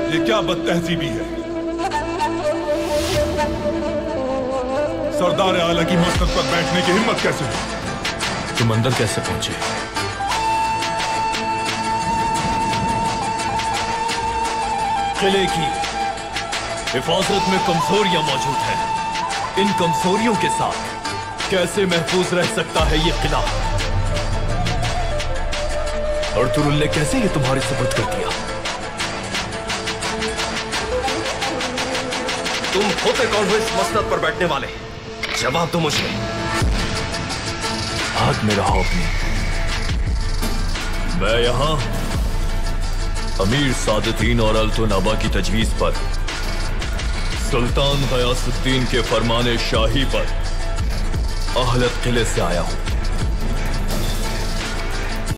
ये क्या बदतहजीबी है? सरदार आला की मस्तक पर बैठने की हिम्मत कैसे हुई? तुम अंदर कैसे पहुंचे? किले की हिफाजत में कमजोरियां मौजूद हैं। इन कमजोरियों के साथ कैसे महफूज रह सकता है ये किला? और तुरुल ने कैसे ये तुम्हारे सुपुर्द कर दिया? तुम होते कौन हो इस मस्तक पर बैठने वाले? जवाब दो मुझे। हाथ में रहो अपनी। मैं यहां अमीर सादतीन और अल्तुनाबा की तजवीज पर सुल्तान गयासुद्दीन के फरमाने शाही पर अहलत किले से आया हूं।